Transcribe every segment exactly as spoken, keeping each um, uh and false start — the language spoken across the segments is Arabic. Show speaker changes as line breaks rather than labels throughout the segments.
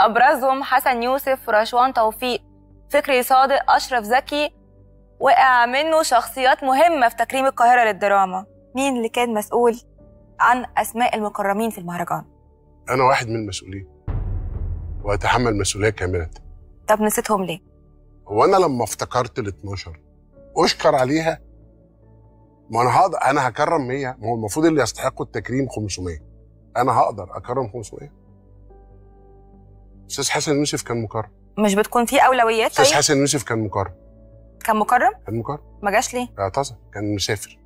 ابرزهم حسن يوسف، رشوان توفيق، فكري صادق، اشرف زكي. وقع منه شخصيات مهمه في تكريم القاهره للدراما. مين اللي كان مسؤول عن اسماء المكرمين في المهرجان؟
انا واحد من المسؤولين واتحمل مسؤوليه كامله.
طب نسيتهم ليه؟
هو انا لما افتكرت ال اتناشر اشكر عليها؟ ما انا هقدر، انا هكرم مية، ما هو المفروض اللي يستحقوا التكريم خمسمية، انا هقدر اكرم خمسمية؟ استاذ حسن يوسف كان مكرم.
مش بتكون في اولويات؟
استاذ
طيب
حسن يوسف كان مكرم.
كان مكرم؟
كان مكرم.
ما جاش ليه؟
اعتذر، كان مسافر.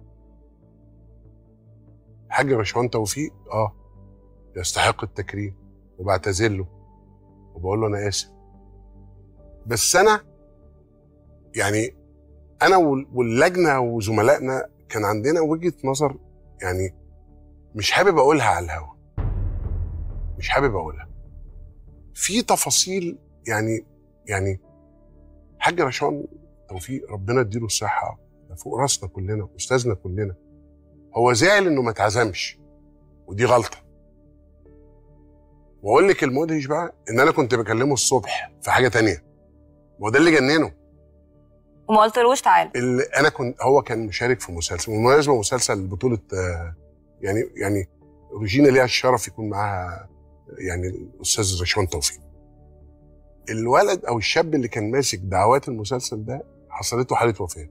الحاج رشوان توفيق اه يستحق التكريم وبعتذر له وبقول له انا اسف، بس انا يعني انا واللجنه وزملائنا كان عندنا وجهه نظر، يعني مش حابب اقولها على الهوا، مش حابب اقولها في تفاصيل. يعني يعني حاج رشوان توفيق ربنا يديله الصحه، فوق راسنا كلنا واستاذنا كلنا، هو زعل انه ما اتعزمش ودي غلطه. واقول لك المدهش بقى ان انا كنت بكلمه الصبح في حاجه تانية، وده اللي جننه.
وما قلتلوش تعالى؟
اللي انا كنت، هو كان مشارك في مسلسل، بالمناسبه مسلسل بطوله آه يعني يعني روجينا ليها الشرف يكون معاها يعني الاستاذ رشوان توفيق. الولد او الشاب اللي كان ماسك دعوات المسلسل ده حصلت له حاله وفاه،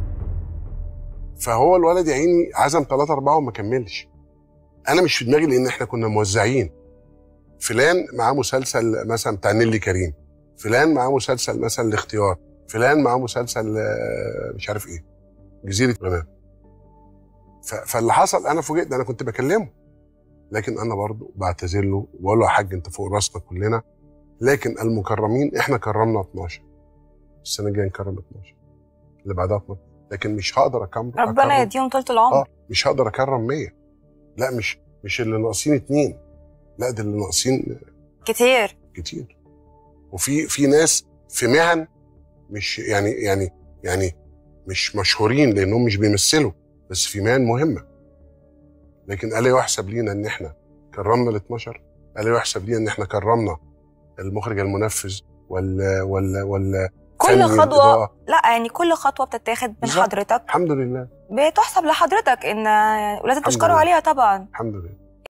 فهو الولد يا عيني عزم ثلاثة أربعة وما كملش. أنا مش في دماغي لأن إحنا كنا موزعين، فلان معاه مسلسل مثلا بتاع نيلي كريم، فلان معاه مسلسل مثلا الاختيار، فلان معاه مسلسل مش عارف إيه جزيرة غمام. فاللي حصل أنا فوجئت، أنا كنت بكلمه، لكن أنا برضه بعتذر له وبقول له يا حاج أنت فوق راسنا كلنا، لكن المكرمين إحنا كرمنا اتناشر، السنة الجاية نكرم اتناشر، اللي بعدها اتناشر، لكن مش هقدر اكرم.
ربنا يديهم طولة العمر.
اه مش هقدر اكرم مية، لا مش مش اللي ناقصين اتنين، لا ده اللي ناقصين
كتير
كتير. وفي في ناس في مهن مش يعني يعني يعني مش مشهورين لانهم مش بيمثلوا، بس في مهن مهمه. لكن الا يحسب لينا ان احنا كرمنا ال اتناشر، الا يحسب لينا ان احنا كرمنا المخرج المنفذ ولا ولا ولا
كل خطوه، لا يعني كل خطوه بتتاخد من حضرتك
الحمد لله
بتحسب لحضرتك، ان ولازم تشكروا عليها طبعا.
الحمد لله.